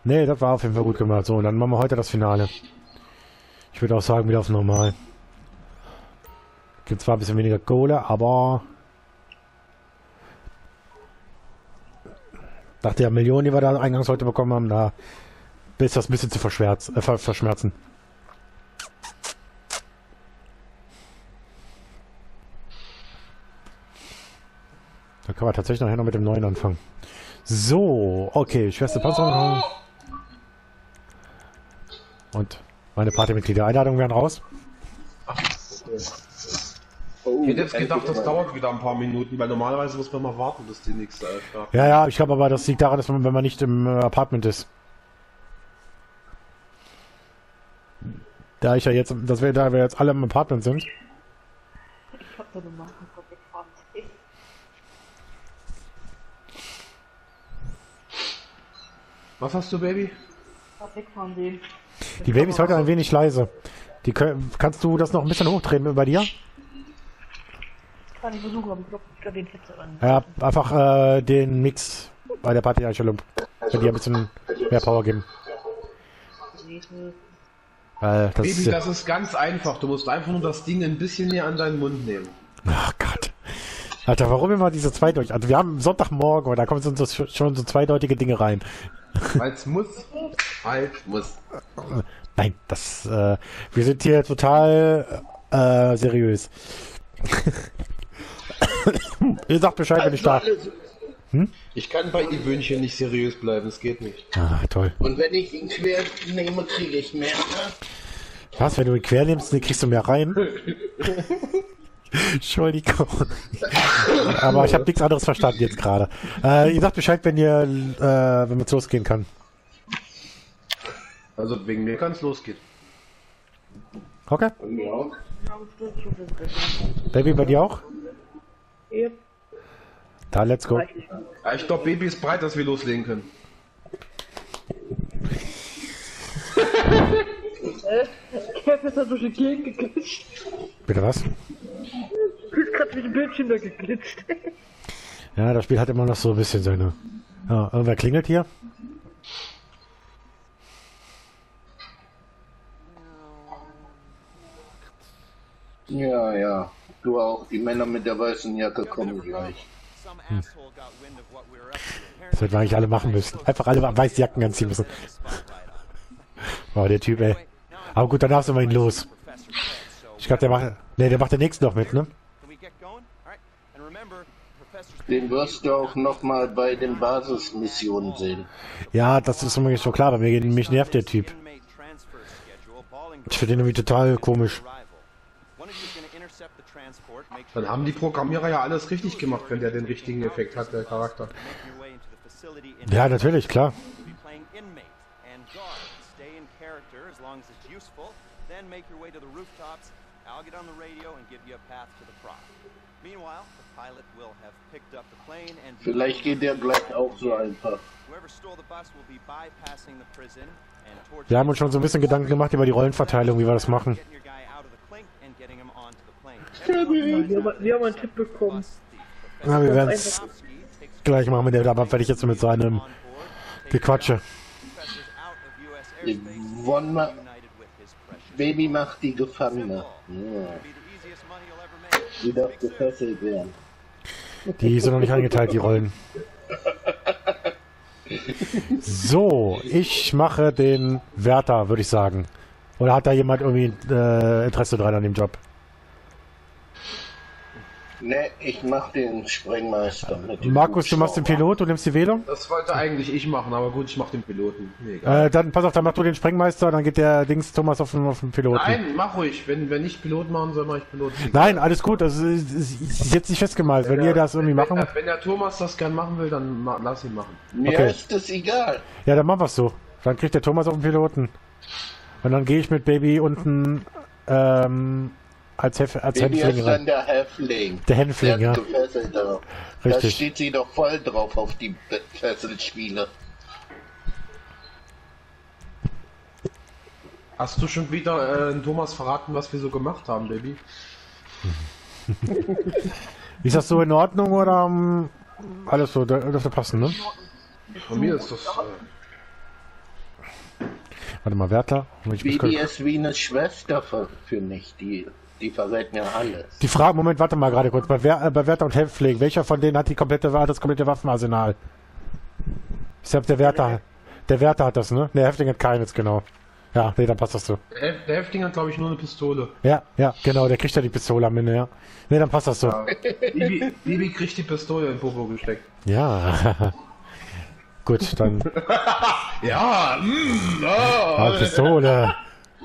Nee, das war auf jeden Fall gut gemacht. So, dann machen wir heute das Finale. Ich würde auch sagen, wieder auf normal. Gibt zwar ein bisschen weniger Kohle, aber nach der Million, die wir da eingangs heute bekommen haben, da ist das ein bisschen zu verschmerzen. Da kann man tatsächlich nachher noch mit dem neuen anfangen. So, okay, schwerste Panzerung. Und meine Partymitglieder. Einladungen werden raus. Ich hätte jetzt gedacht, das dauert wieder ein paar Minuten, weil normalerweise muss man mal warten, bis die nächste startet. Ja, ja, ich glaube aber, das liegt daran, dass man, wenn man nicht im Apartment ist. Da ich ja jetzt, da wir jetzt alle im Apartment sind. Ich hab da gemacht, wegfahren. Was hast du, Baby? Wegfahren sehen. Die Baby ist heute ein wenig leise. Kannst du das noch ein bisschen hochdrehen bei dir? Kann ich versuchen, aber ich glaube, den Fetzer an. Ja, einfach den Mix bei der Party-Einstellung. Wenn die ein bisschen mehr Power geben. Das Baby, ist, das ist ganz einfach. Du musst einfach nur das Ding ein bisschen näher an deinen Mund nehmen. ach Gott. Alter, warum immer diese zweideutig? Also wir haben Sonntagmorgen und da kommen schon so zweideutige Dinge rein. Weil's muss. Halt muss. Nein, wir sind hier total seriös. Ihr sagt Bescheid, wenn ich da... Ich kann bei Ewöhnchen nicht seriös bleiben, es geht nicht. Ah, toll. Und wenn ich ihn quer nehme, kriege ich mehr. Was, wenn du ihn quer nimmst, dann kriegst du mehr rein? Entschuldigung. Aber ich habe nichts anderes verstanden jetzt gerade. Ihr sagt Bescheid, wenn es losgehen kann. Also wegen mir kann es losgehen. Okay. Ja. Baby, bei dir auch? Ja. Da, let's go. Ja, ich glaube, Baby ist bereit, dass wir loslegen können. Ich hab jetzt durch die Gegend geglitscht. Bitte was? Du bist gerade mit dem Bildschirm da geglitscht. Ja, das Spiel hat immer noch so ein bisschen seine... Ja, irgendwer klingelt hier? Ja, ja. Du auch. Die Männer mit der weißen Jacke kommen gleich. Das hätten wir eigentlich alle machen müssen. Einfach alle weiße Jacken anziehen müssen. Wow, der Typ, ey. Aber gut, danach sind wir ihn los. Ich glaube, der macht den nächsten noch mit, ne? Den wirst du auch nochmal bei den Basismissionen sehen. Ja, das ist mir schon klar, aber mich nervt der Typ. Ich finde den irgendwie total komisch. Dann haben die Programmierer ja alles richtig gemacht, wenn der den richtigen Effekt hat, der Charakter. Ja, natürlich, klar. Vielleicht geht der gleich auch so einfach. Wir haben uns schon so ein bisschen Gedanken gemacht über die Rollenverteilung, wie wir das machen. Wir haben einen Tipp bekommen. Na, wir werden es gleich machen, aber werde ich jetzt mit so einem Gequatsche. Baby macht die Gefangene. Ja. Die darf gefesselt werden. Die sind noch nicht eingeteilt, die Rollen. So, ich mache den Wärter, würde ich sagen. Oder hat da jemand irgendwie Interesse dran an dem Job? Ne, ich mach den Sprengmeister mit dem Markus, du machst den Pilot, du nimmst die Wählung? Das wollte eigentlich ich machen, aber gut, ich mach den Piloten. Nee, egal. Dann pass auf, dann mach du den Sprengmeister, dann geht der Dings Thomas auf den Piloten. Nein, mach ruhig. Wenn ich Pilot machen soll, mach ich Pilot. Nein, alles gut, das ist jetzt nicht festgemalt. Wenn ihr das irgendwie machen... Wenn der Thomas das gern machen will, dann lass ihn machen. Mir Okay. ist das egal. Ja, dann machen wir es so. Dann kriegt der Thomas auf den Piloten. Und dann gehe ich mit Baby unten als Baby Hänfling ist rein. dann der Häftling. Der Hänfling, ja. Gefesselt darauf. Da Richtig. steht sie doch voll drauf auf die Fesselspiele. Hast du schon wieder Thomas verraten, was wir so gemacht haben, Baby? Ist das so in Ordnung oder alles so? Dürfte passen, ne? Von mir ist das. Warte mal, Wärter. Bibi ist wie eine Schwester für mich. Die verrät mir alles. Die Frage, Moment, warte mal gerade kurz. Bei Wärter und Helftpflege, welcher von denen hat das komplette Waffenarsenal? Ich glaube, der Wärter hat das, ne? Der Häftling hat keines, genau. Ja, nee, dann passt das so. Der Häftling hat, glaube ich, nur eine Pistole. Ja, genau, der kriegt ja die Pistole am Ende, ja. Nee, dann passt das so. Ja. Bibi kriegt die Pistole in den Popo gesteckt. Ja. Gut, dann. Ja, Pistole.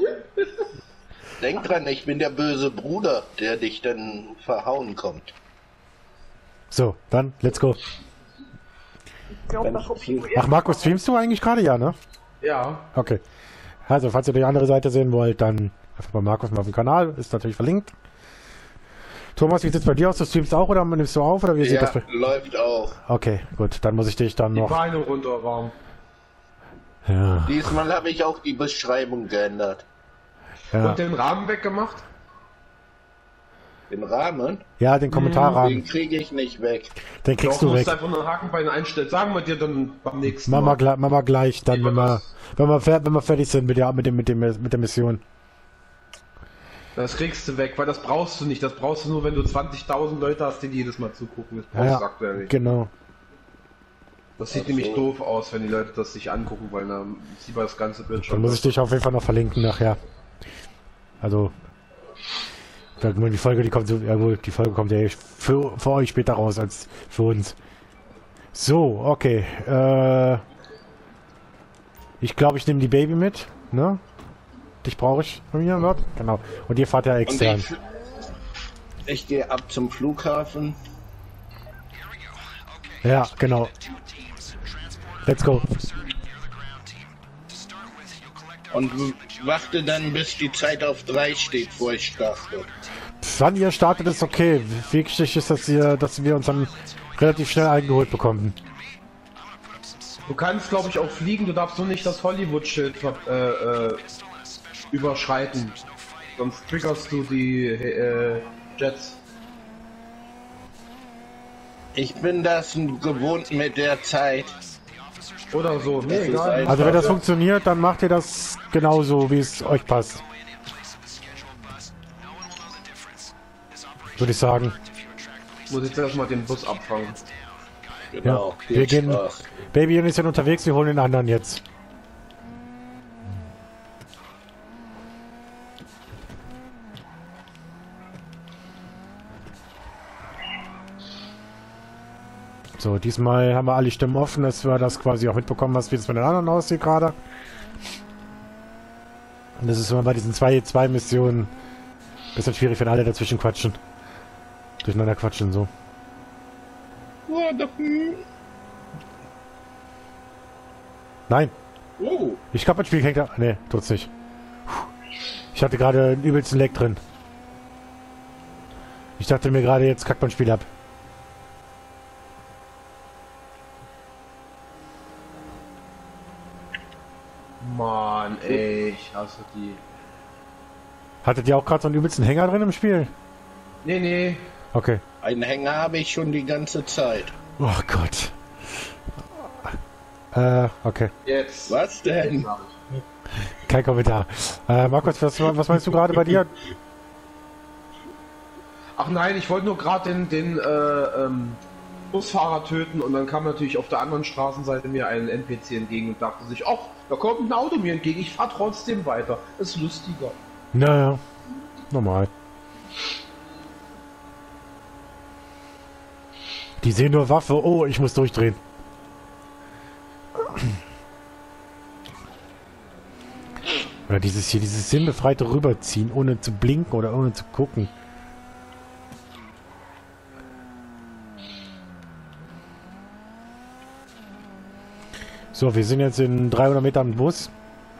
Denk dran, ich bin der böse Bruder, der dich dann verhauen kommt. So, dann, let's go. Ich glaube, das ist Ach, Markus, streamst du eigentlich gerade? Ja, ne? Ja. Okay. Also, falls ihr die andere Seite sehen wollt, dann einfach bei Markus mal auf dem Kanal. Ist natürlich verlinkt. Thomas, wie sieht's bei dir aus? Du streamst auch oder nimmst du auf? Oder wie sieht das bei... läuft auch. Okay, gut. Dann muss ich dich dann Die noch... Beine runterwarm. Ja. Diesmal habe ich auch die Beschreibung geändert. Ja. Und den Rahmen weggemacht? Den Rahmen, Ja, den Kommentarrahmen. den kriege ich nicht weg. Den kriegst Doch, du musst weg. einfach nur Hakenbeine einstellen. Sagen wir dir dann beim nächsten Mach Mal. mal gleich, dann, wenn wir fertig sind mit der Mission. Das kriegst du weg, weil das brauchst du nicht. Das brauchst du nur, wenn du 20.000 Leute hast, die jedes Mal zugucken. Das brauchst du aktuell nicht. Genau. Das sieht nämlich doof aus, wenn die Leute das sich angucken wollen. Dann sieht man das ganze Bild schon. Dann muss ich dich auf jeden Fall noch verlinken nachher. Also, die Folge, die kommt so, ja gut, die Folge kommt ja für euch später raus als für uns. So, okay. Ich glaube, ich nehme die Baby mit, ne? Dich brauche ich von mir, Wirt? Genau. Und ihr fahrt ja extern. Ich gehe ab zum Flughafen. Ja, genau. Let's go. Und warte dann, bis die Zeit auf 3 steht, wo ich starte. Wann ihr startet, ist okay. Wichtig ist, dass wir uns dann relativ schnell eingeholt bekommen. Du kannst, glaube ich, auch fliegen. Du darfst nur nicht das Hollywood-Schild überschreiten. Sonst triggerst du die Jets. Ich bin das gewohnt mit der Zeit. Oder so. Nee, Das ist egal. einfach- Also wenn das funktioniert, dann macht ihr das genauso, wie es euch passt. Würde ich sagen. Ich muss jetzt erstmal den Bus abfangen. Genau. Ja, wir viel gehen. Spaß. Baby und ich sind unterwegs, wir holen den anderen jetzt. So, diesmal haben wir alle Stimmen offen, dass wir das quasi auch mitbekommen, wie es mit den anderen aussieht gerade. Und das ist immer bei diesen zwei Missionen ein bisschen schwierig, wenn alle dazwischen quatschen. Durcheinander quatschen, so. Nein, Oh, ich glaube, das Spiel hängt da... Ne, tut's nicht. Ich hatte gerade einen übelsten Leck drin. Ich dachte mir gerade, jetzt kackt mein Spiel ab. Mann, ey, ich hasse die. Hattet ihr auch gerade so einen übelsten Hänger drin im Spiel? Nee. Okay. einen Hänger habe ich schon die ganze Zeit. Oh Gott. Okay. Jetzt. Was denn? Kein Kommentar. Markus, was meinst du gerade bei dir? Ach nein, ich wollte nur gerade den Busfahrer töten und dann kam natürlich auf der anderen Straßenseite mir ein NPC entgegen und dachte sich, ach, da kommt ein Auto mir entgegen, ich fahr trotzdem weiter. Ist lustiger. Naja, normal. Die sehen nur Waffe. Oh, ich muss durchdrehen. Oder dieses sinnbefreite Rüberziehen, ohne zu blinken oder ohne zu gucken. So, wir sind jetzt in 300 Metern Bus.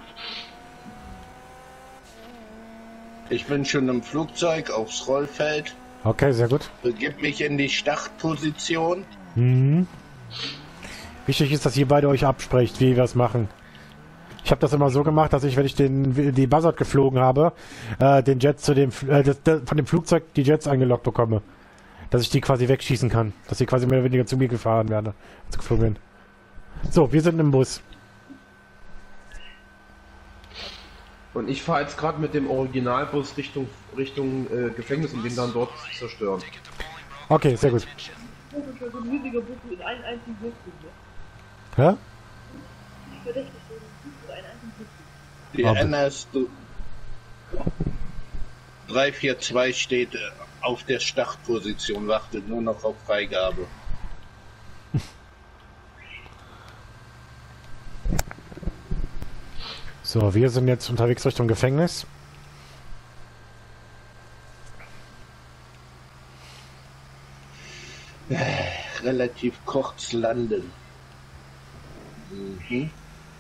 Ich bin schon im Flugzeug aufs Rollfeld. Okay, sehr gut. Begib mich in die Startposition. Mhm. Wichtig ist, dass ihr beide euch absprecht, wie wir es machen. Ich habe das immer so gemacht, dass ich, wenn ich die Buzzard geflogen habe, den Jet von dem Flugzeug die Jets angelockt bekomme. Dass ich die quasi wegschießen kann. Dass sie quasi mehr oder weniger zu mir gefahren werden, als geflogen bin. So, wir sind im Bus. Und ich fahre jetzt gerade mit dem Originalbus Richtung Gefängnis, um den dann dort zu zerstören. Okay, sehr gut. Das ist so ein riesiger Bus mit einem einzigen Bus. Hä? Verdächtig, so ein Bus mit einem einzigen Bus. Die Aber- NS 342 steht auf der Startposition, wartet nur noch auf Freigabe. So, wir sind jetzt unterwegs Richtung Gefängnis. Relativ kurz landen. Mhm.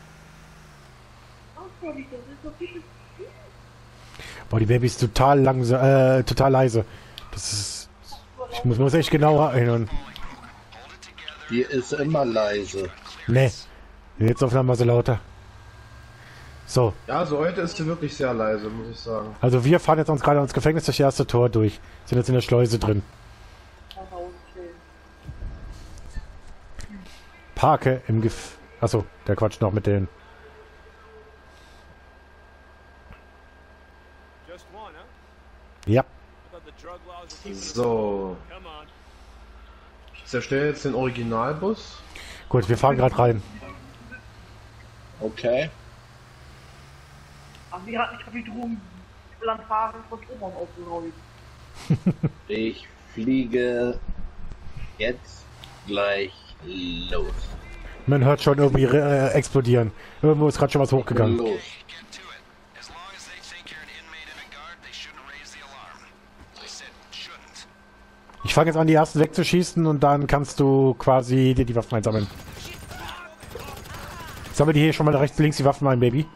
Boah, die Baby ist total langsam, total leise. Das ist... Ich muss echt genauer erinnern. Die ist immer leise. Nee. Jetzt auf einmal so lauter. So, Ja, also heute ist sie wirklich sehr leise, muss ich sagen. also wir fahren jetzt uns gerade ins Gefängnis durch das erste Tor durch. Sind jetzt in der Schleuse drin. Parke im Achso, der quatscht noch mit denen. Just one, huh? Ja. I thought the drug laws were So, Come on. ich zerstöre jetzt den Originalbus. Gut, wir fahren gerade rein. Okay. Ach, die hat nicht auf die Drogenplantage von Trümmern aufgerollt. Ich fliege jetzt gleich los. Man hört schon irgendwie explodieren. Irgendwo ist gerade schon was hochgegangen. Los. Get to it. As long as they think you're an inmate in a guard, they shouldn't raise the alarm. I said shouldn't. Ich fange jetzt an, die ersten wegzuschießen und dann kannst du quasi dir die Waffen einsammeln. Sammel die hier schon mal rechts, links die Waffen ein, Baby.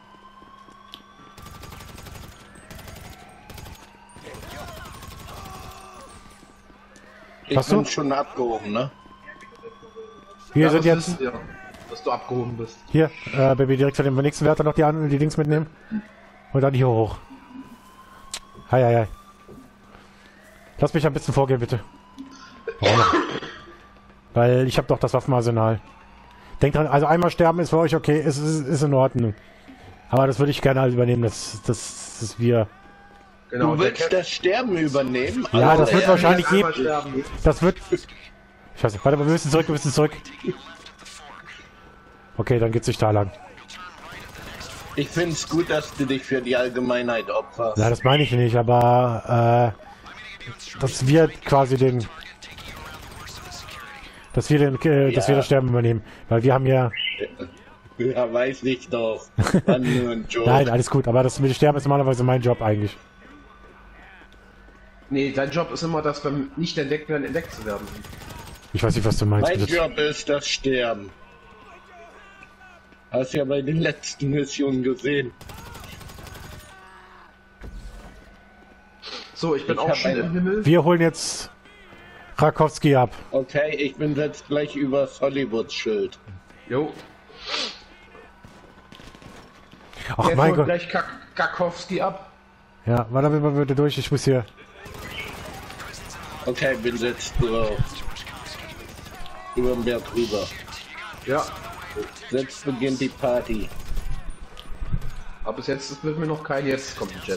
Ich Hast du? bin schon abgehoben, ne? Wir sind das jetzt wissen wir, dass du abgehoben bist. hier, Baby, direkt für den nächsten Wärter noch die Dings mitnehmen. Und dann hier hoch. Hi, hi, hi. Lass mich ein bisschen vorgehen, bitte. Warum? Weil ich habe doch das Waffenarsenal. Denkt dran, also einmal sterben ist für euch okay, ist in Ordnung. Aber das würde ich gerne halt übernehmen, dass wir... Genau, Du willst das Sterben übernehmen? Ja, Also, das wird er- wahrscheinlich einmal geben. sterben. Das wird... Scheiße, warte mal, wir müssen zurück. Okay, dann geht's nicht da lang. Ich finde es gut, dass du dich für die Allgemeinheit opferst. Ja, das meine ich nicht, aber dass wir quasi den... Dass wir das Sterben übernehmen. Weil wir haben ja... Ja, weiß ich doch. War nur ein Joke. Nein, alles gut, aber das mit dem Sterben ist normalerweise mein Job eigentlich. Nee, dein Job ist immer, dass beim nicht entdeckt werden, entdeckt zu werden. Ich weiß nicht, was du meinst. Mein Bitte. Job ist das Sterben. Hast ja bei den letzten Missionen gesehen. So, ich bin Ich auch hab schon eine- im Himmel. Wir holen jetzt Rakowski ab. Okay, ich bin jetzt gleich übers Hollywoods-Schild. Jo, Ach jetzt mein holt Gott. gleich Gakowski ab. Ja, warte mal bitte durch, ich muss hier... Okay, bin jetzt drauf. Über den Berg rüber. Ja, Jetzt beginnt die Party. aber bis jetzt ist mit mir noch kein. Jetzt kommt ein Jet.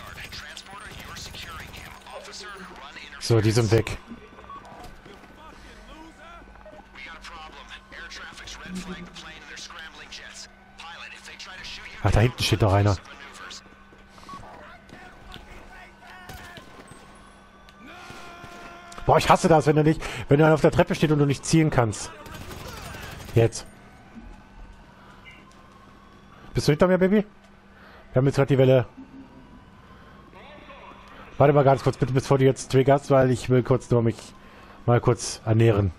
So, die sind weg. We got a problem. Air traffic's red flagged the plane and they're scrambling jets. Pilot, if they try to shoot you, Ach, da hinten steht doch einer. maneuvers. Boah, ich hasse das, wenn er auf der Treppe steht und du nicht zielen kannst. Jetzt. Bist du hinter mir, Baby? Wir haben jetzt gerade die Welle. Warte mal ganz kurz, bitte, bevor du jetzt triggerst, weil ich will kurz nur mich mal kurz ernähren.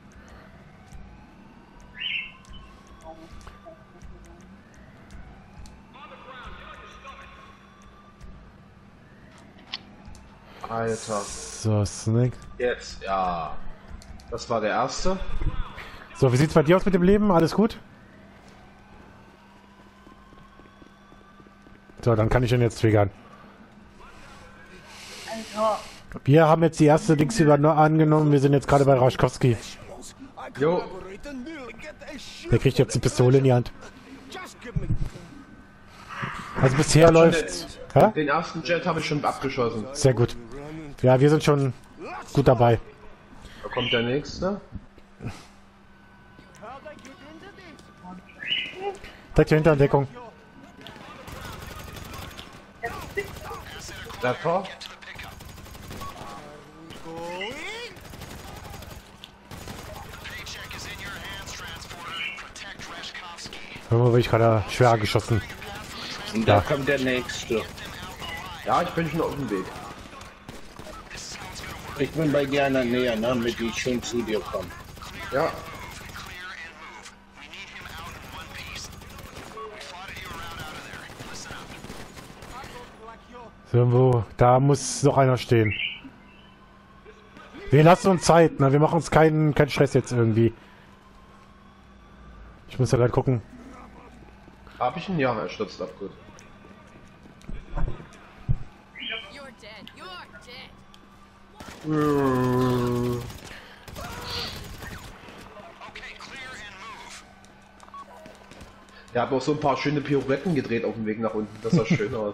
Alter. So, Snake. Jetzt, ja. Das war der erste. So, wie sieht's bei dir aus mit dem Leben? Alles gut? So, dann kann ich ihn jetzt triggern. Alter. Wir haben jetzt die erste Dings angenommen. Wir sind jetzt gerade bei Raschkowski. Jo, Der kriegt jetzt eine Pistole in die Hand. Also bisher läuft's. Hä? Den ersten Jet habe ich schon abgeschossen. Sehr gut. Ja, wir sind schon gut dabei. Da kommt der nächste. Direkt hier hinter in Deckung. Treffer. Paycheck is in your hands, Transporter. Protect Reshkovsky. Irgendwo bin ich gerade schwer geschossen. Und da kommt der nächste. Ja, ich bin schon auf dem Weg. Ich bin bei dir in der Nähe, ne, damit ich schon zu dir komme. Ja, Clear and move. We need him out in one piece. We plotted you a route out of there. Listen up. So, irgendwo, da muss noch einer stehen. Wir lassen uns Zeit, ne? Wir machen uns keinen Stress jetzt irgendwie. Ich muss ja gerade gucken. hab ich ihn? Ja, er stürzt ab, gut. You're dead. You're dead. Okay, clear and move. Er hat auch so ein paar schöne Pirouetten gedreht auf dem Weg nach unten. Das sah schön aus.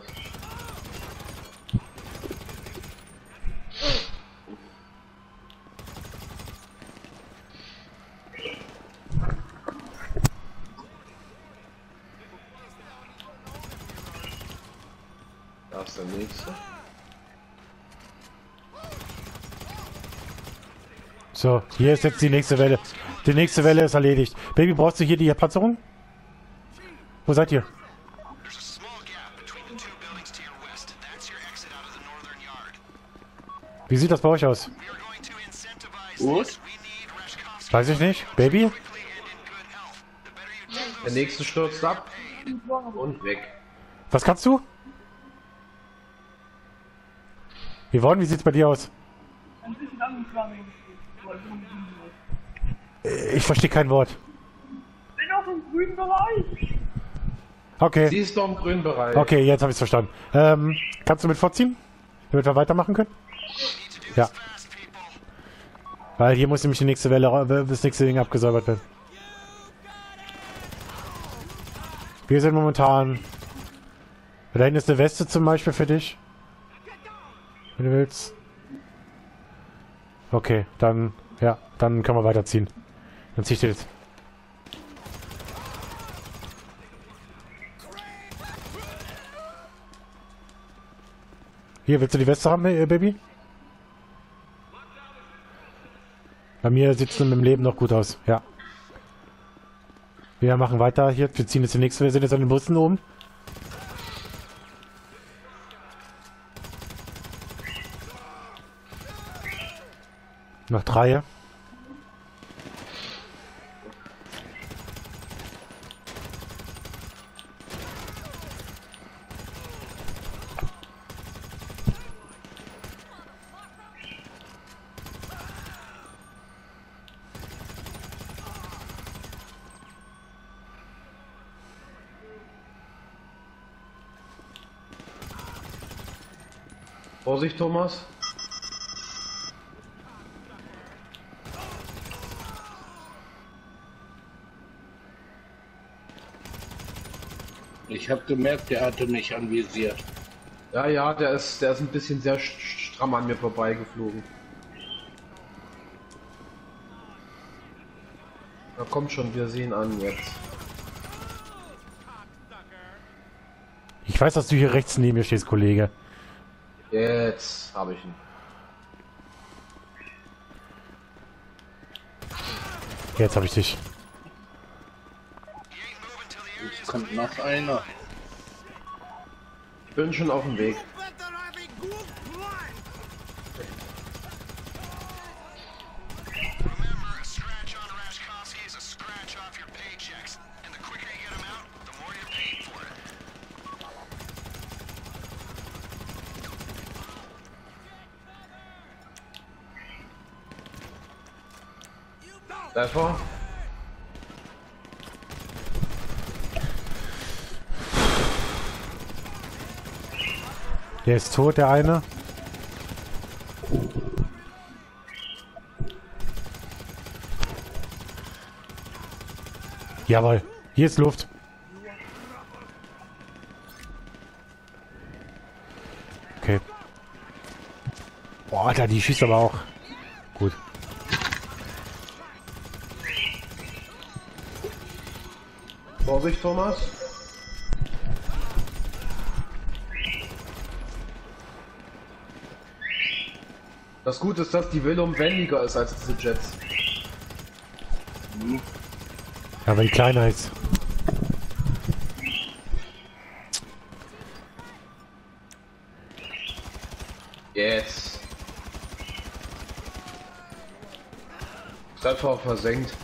Da ist der nächste. So, hier ist jetzt die nächste Welle. Die nächste Welle ist erledigt. Baby, brauchst du hier die Platzierung? Wo seid ihr? There's a small gap between the two buildings to your west. That's your exit out of the northern yard. Wie sieht das bei euch aus? We are going to incentivize Gut. this. We need Reshkovsky Weiß ich nicht. Baby? quickly and in good health. The better you do Der nächste stürzt ab. Und weg. Was kannst du? Yvonne, wie sieht's bei dir aus? Ein bisschen angeschlagen. Ich verstehe kein Wort. Bin auf dem grünen Bereich. Okay. Sie ist doch im grünen Bereich. Okay, jetzt habe ich es verstanden. Kannst du mit vorziehen? Damit wir weitermachen können? Ja. fast, people. Weil hier muss nämlich die nächste Welle, das nächste Ding abgesäubert werden. Wir sind momentan... Da hinten ist eine Weste zum Beispiel für dich. Wenn du willst. Okay, dann... Ja, dann können wir weiterziehen. Dann zieh ich dir jetzt. Hier, willst du die Weste haben, Baby? Bei mir sieht es mit dem Leben noch gut aus, ja. Wir machen weiter hier, wir ziehen jetzt die nächste, wir sind jetzt an den Bussen oben. Noch 3. Vorsicht, Thomas. Ich habe gemerkt, der hatte mich anvisiert. Ja, ja, der ist ein bisschen sehr stramm an mir vorbeigeflogen. Da kommt schon, wir sehen an jetzt. Ich weiß, dass du hier rechts neben mir stehst, Kollege. Jetzt habe ich ihn. Jetzt habe ich dich. Es kommt noch einer. Ich bin schon auf dem Weg. Remember, a scratch on Reshkovsky is a scratch off your paychecks. And the quicker you get him out, the more you're paid for it. Treffer. Der ist tot, der eine. Jawohl, hier ist Luft. Boah, Alter, die schießt aber auch. Gut. Vorsicht, Thomas. Das Gute ist, dass die Willum wendiger ist als diese Jets. Ja, weil die kleiner ist. Jetzt. Treffer versenkt.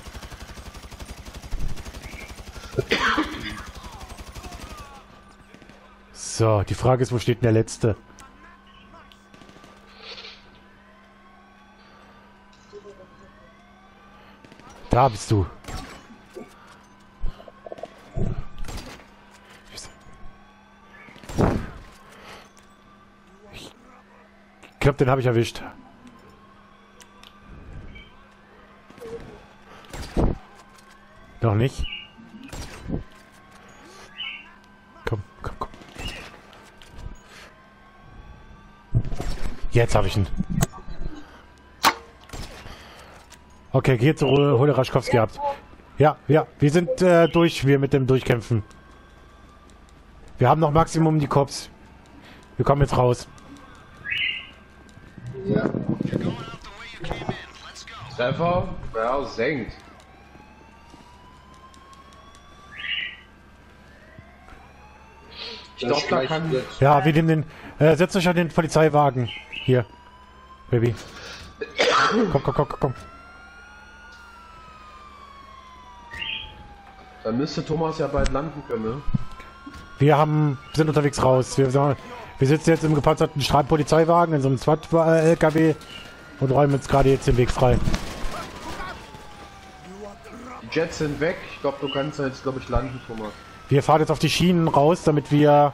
So, die Frage ist, wo steht denn der Letzte? Da bist du. Ich glaube, den habe ich erwischt. Noch nicht. Komm, komm, komm. Jetzt habe ich ihn. Okay, geht zu Hole Raschkowski ab. Ja, ja, wir sind durch, wir mit dem Durchkämpfen. Wir haben noch Maximum die Cops. Wir kommen jetzt raus. Ja. Treffer versenkt. Ich glaube, da kann... Ja, wir nehmen den... setzt euch an den Polizeiwagen. Hier. Baby. Komm, komm, komm, komm, komm. Dann müsste Thomas ja bald landen können, ne? Wir sind unterwegs raus. Wir sitzen jetzt im gepanzerten Polizeiwagen in so einem SWAT-LKW und räumen uns gerade jetzt den Weg frei. Die Jets sind weg. Ich glaube, du kannst jetzt, glaube ich, landen, Thomas. Wir fahren jetzt auf die Schienen raus, damit wir...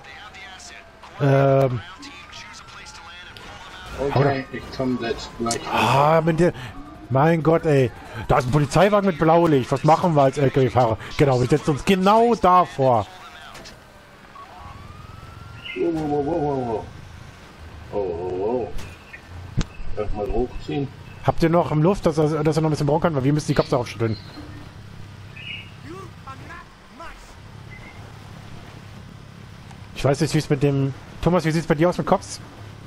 Okay, ich komme jetzt gleich. mit der... Mein Gott, ey. Da ist ein Polizeiwagen mit Blaulicht. Was machen wir als LKW-Fahrer? Genau, wir setzen uns genau davor. Oh. Erstmal hochziehen. Habt ihr noch im Luft, dass er noch ein bisschen brauchen kann? Weil wir müssen die Cops aufstellen. Ich weiß nicht, wie es mit dem... Thomas, wie sieht es bei dir aus mit Cops?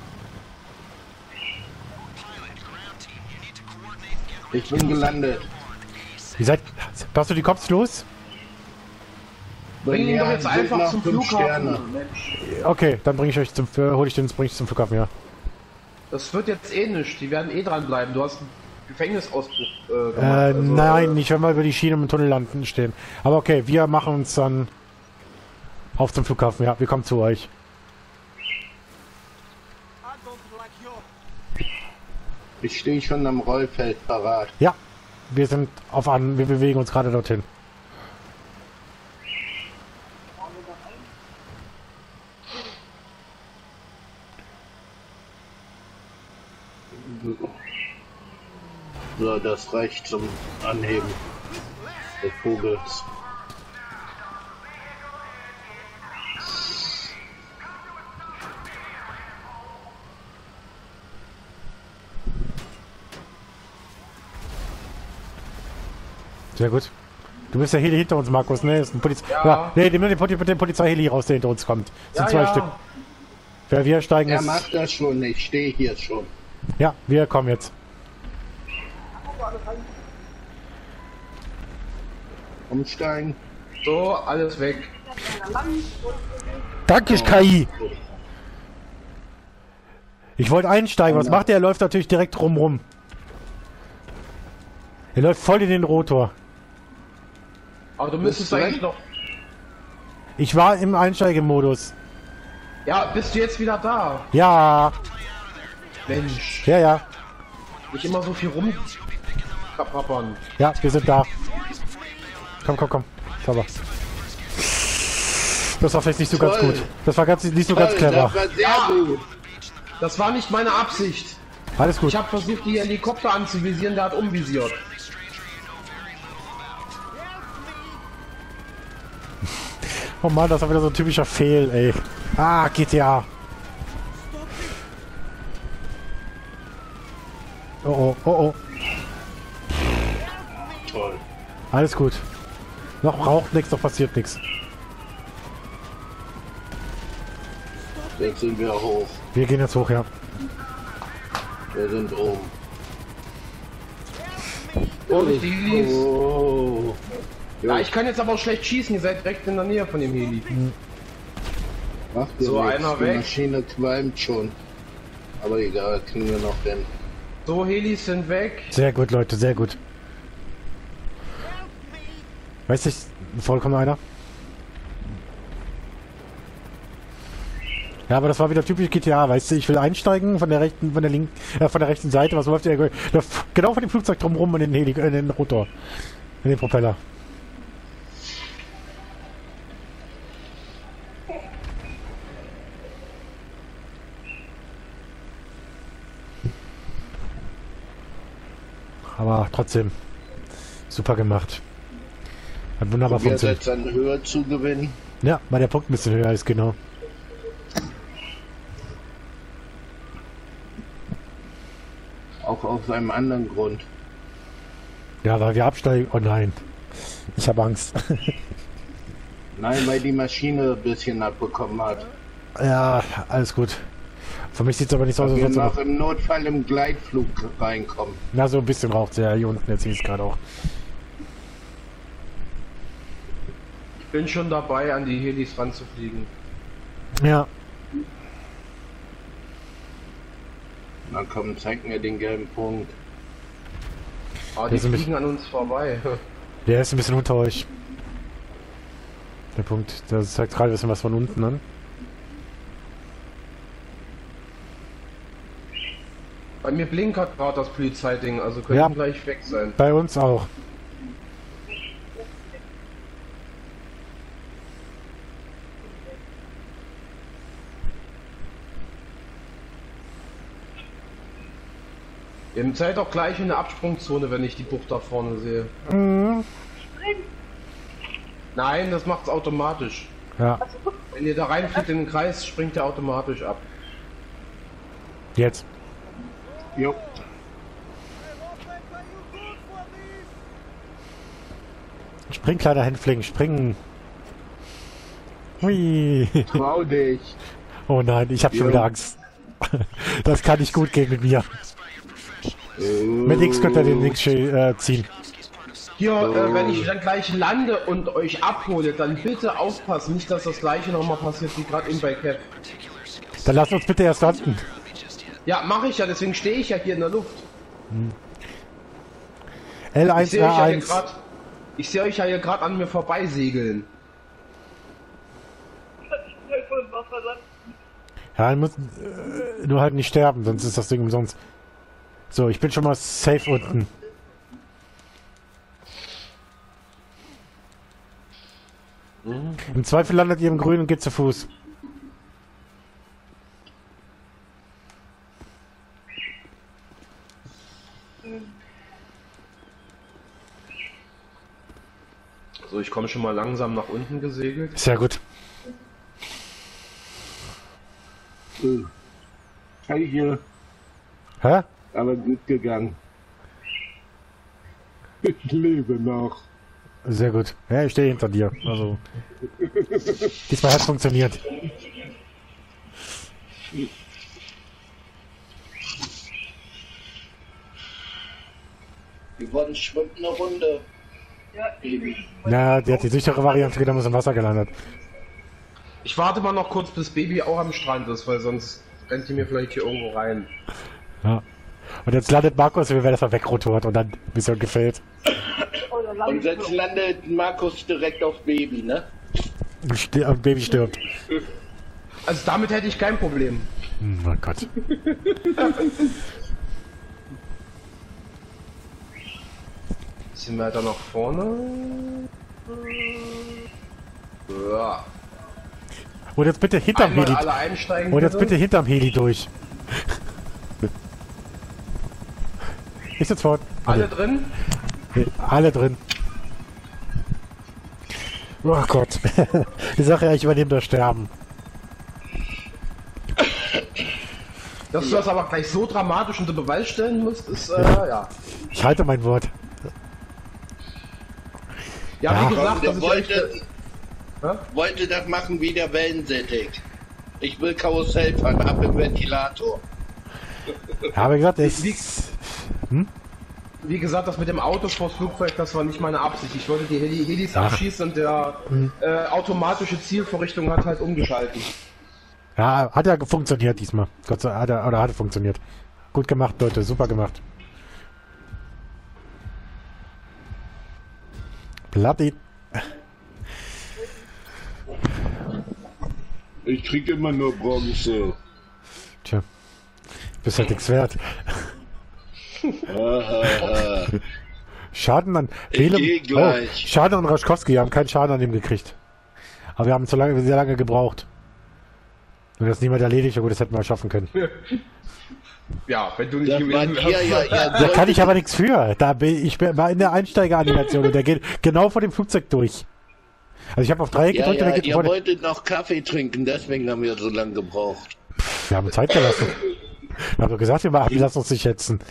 Ich bin gelandet. Wie seid... Hast du die Cops los? Bring ihn Ja, doch jetzt sind einfach noch zum 5 Flughafen. Sterne. Mensch. Okay, dann bringe ich euch bring ich den Flughafen, ja. Das wird jetzt eh nicht. Die werden eh dranbleiben. Du hast einen Gefängnisausbruch gemacht. Also, Nein, nicht, wenn wir über die Schiene im Tunnel landen stehen. Aber okay, wir machen uns dann auf zum Flughafen, ja. Wir kommen zu euch. Ich stehe schon am Rollfeld parat. Ja, wir sind wir bewegen uns gerade dorthin. So, das reicht zum Anheben des Vogels. Sehr gut. Du bist der Heli hinter uns, Markus, ne? Ist ein Ja. Nee, nimm den Polizeiheli raus, der hinter uns kommt. Das sind zwei Stück. Wir steigen Er jetzt. macht das schon, ich stehe hier schon. Ja, wir kommen jetzt. Umsteigen. So, alles weg. Danke, KI! Ich wollte einsteigen. Was macht er? Er läuft natürlich direkt rum. Er läuft voll in den Rotor. Aber du müsstest Bist du eigentlich weg? noch... Ich war im Einsteigemodus. Ja, bist du jetzt wieder da? Ja, Mensch, ja. nicht immer so viel rumkappern. Ja, wir sind da. Komm. Sauber. Das war vielleicht nicht so ganz Toll. gut. Das war nicht so ganz clever. Das war sehr gut. Das war nicht meine Absicht. Alles gut. Ich habe versucht, die Helikopter anzuvisieren, der hat umvisiert. Oh Mann, das war wieder so ein typischer Fail, ey. Ah, GTA. Oh oh, oh oh. Toll. Alles gut. Noch raucht nichts, noch passiert nichts. Jetzt sind wir hoch. Wir gehen jetzt hoch, ja. Wir sind oben. Oh. Oh. Ja, ich kann jetzt aber auch schlecht schießen, ihr seid direkt in der Nähe von dem Heli. Macht ihr So, nichts. einer Die weg. Maschine qualmt schon. Aber egal, kriegen wir noch hin. So, Helis sind weg. Sehr gut, Leute, sehr gut. Weiß nicht, vollkommen einer. Ja, aber das war wieder typisch GTA, weißt du, ich will einsteigen von der rechten, von der rechten Seite, was läuft der? Genau von dem Flugzeug drumherum in den Rotor. In den Propeller. Aber trotzdem, super gemacht. Hat wunderbar Wir funktioniert. jetzt an Höhe zu gewinnen. Ja, weil der Punkt ein bisschen höher ist, genau. Auch aus einem anderen Grund. Ja, weil wir absteigen. Oh nein. Ich habe Angst. Nein, weil die Maschine ein bisschen abbekommen hat. Ja, alles gut. Für mich sieht es aber nicht so aus, als Wir wenn noch sie... im Notfall im Gleitflug reinkommen. Na, so ein bisschen raucht ja hier unten. Jetzt sehe ich es gerade auch. Ich bin schon dabei, an die Helis ranzufliegen. Ja. Na komm, zeig mir den gelben Punkt. Aber Die die sind fliegen an uns vorbei. Der ist ein bisschen unter euch. Der Punkt. Der zeigt gerade ein bisschen was von unten an. Bei mir blinkert gerade das Polizeiding, also könnten Ja. gleich weg sein. Bei uns auch. Ihr seid auch gleich in der Absprungzone, wenn ich die Bucht da vorne sehe. Nein, das macht's automatisch. Ja. Wenn ihr da reinfliegt in den Kreis, springt er automatisch ab. Jetzt. Jo. Spring, kleiner Hänfling, springen. Hui. Trau dich. Oh nein, ich habe schon Ja. wieder Angst. Das kann nicht gut gehen mit mir. Mit X könnt ihr den Link ziehen. Hier, wenn ich dann gleich lande und euch abhole, dann bitte aufpassen, nicht dass das gleiche nochmal passiert wie gerade eben bei Cap. Dann lasst uns bitte erst landen. Ja, mache ich ja, deswegen stehe ich ja hier in der Luft. L1, R1. Ich sehe euch ja hier gerade an mir vorbei segeln. Ja, dann muss, nur halt nicht sterben, sonst ist das Ding umsonst. So, ich bin schon mal safe unten. Im Zweifel landet ihr im Grün und geht zu Fuß. So, ich komme schon mal langsam nach unten gesegelt. Sehr gut. Hey hier, Hä? aber gut gegangen. Ich lebe noch. Sehr gut. Ja, ich stehe hinter dir. Also. Diesmal hat es funktioniert. Wir wollen schwimmen eine Runde. Na, der hat die sichere Variante genommen und ist im Wasser gelandet. Ich warte mal noch kurz, bis Baby auch am Strand ist, weil sonst rennt die mir vielleicht hier irgendwo rein. Ja. Und jetzt landet Markus und wir werden erstmal wegrotort und dann Mission gefällt. Und jetzt landet Markus direkt auf Baby, ne? Und Baby stirbt. Also damit hätte ich kein Problem. Oh Gott. Bisschen weiter nach vorne. Ja. Und jetzt bitte hinterm Einmal Heli. alle einsteigen. Und jetzt bitte hinterm Heli durch. Ich sitze fort. Alle drin? Alle drin. Oh Gott. Ich sage ja, ich übernehme das Sterben. Dass du das aber gleich so dramatisch unter Beweis stellen musst, ist, ja. Ich halte mein Wort. Ja, Ja. wie gesagt, das Der ist echt, wollte das machen wie der Wellensättig. Ich will Karussell fahren, ab im Ventilator. Ja, aber gesagt, wie gesagt, das mit dem Auto vors Flugzeug, das war nicht meine Absicht. Ich wollte die Helis abschießen und der automatische Zielvorrichtung hat halt umgeschalten. ja, hat ja funktioniert diesmal. Gott sei Dank, hat funktioniert. Gut gemacht, Leute, super gemacht. Bloody. Ich krieg immer nur Bronze. Tja, bist halt nichts wert. Schaden an Ich geh gleich. Schaden an Raschkowski, wir haben keinen Schaden an ihm gekriegt. Aber wir haben sehr lange gebraucht. Wenn das niemand erledigt, ja gut, das hätten wir schaffen können. Ja, wenn du nicht Das war gewesen dir ja, wärst. Da kann ich aber nichts für. War in der Einsteigeranimation und der geht genau vor dem Flugzeug durch. Also ich habe auf Dreieck gedrückt und der geht ihr vor dem... wolltet noch Kaffee trinken, deswegen haben wir so lange gebraucht. Wir haben Zeit gelassen. Wir haben doch gesagt, wir lassen uns nicht schätzen.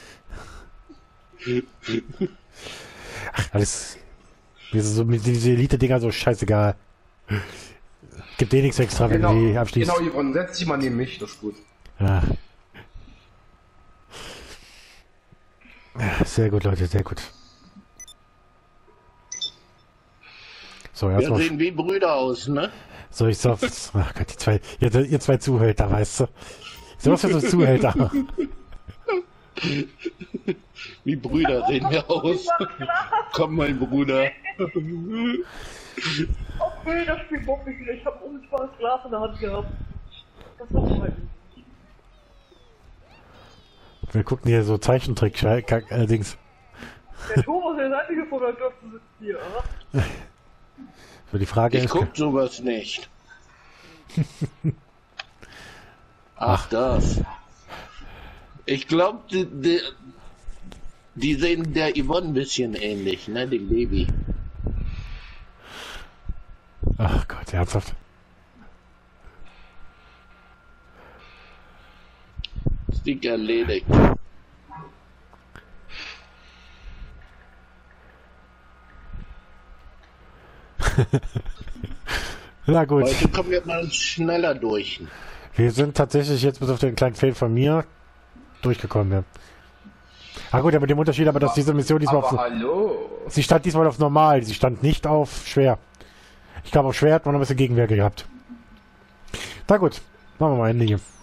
Ach, alles... Mit diese Elite-Dinger so scheißegal. Gibt eh nichts extra, wenn Genau, die abschließen. genau, Yvonne, setz dich mal neben mich, das ist gut. Ja. Ja, sehr gut, Leute, sehr gut. So, Wir erstmal... sehen wie Brüder aus, ne? So, ich sag... Ach Gott, ihr zwei Zuhälter, weißt du? So was für so Zuhälter. Wie Brüder sehen wir aus. Komm, mein Bruder. Okay, das Spiel bock mich wieder. Ich hab ein unsichtbares Glas in der Hand gehabt. Das war halt. Wir gucken hier so Zeichentrick-Dings. Der Thomas, der ist eigentlich vor der Tür sitzt hier, oder? So, die Frage Ich ist... guck sowas nicht. Ach, das. Ich glaube, die sehen der Yvonne ein bisschen ähnlich, ne? Dem Baby. Ach Gott, ernsthaft. Stick erledigt. Na gut. Heute kommen wir mal schneller durch. Wir sind tatsächlich jetzt bis auf den kleinen Fail von mir durchgekommen, ja. Ah gut, ja, mit dem Unterschied aber, dass diese Mission diesmal Aber auf... hallo. Sie stand diesmal auf normal, sie stand nicht auf schwer. Ich glaube, auf schwer hat man noch ein bisschen Gegenwehr gehabt. Na gut, machen wir mal Ende hier.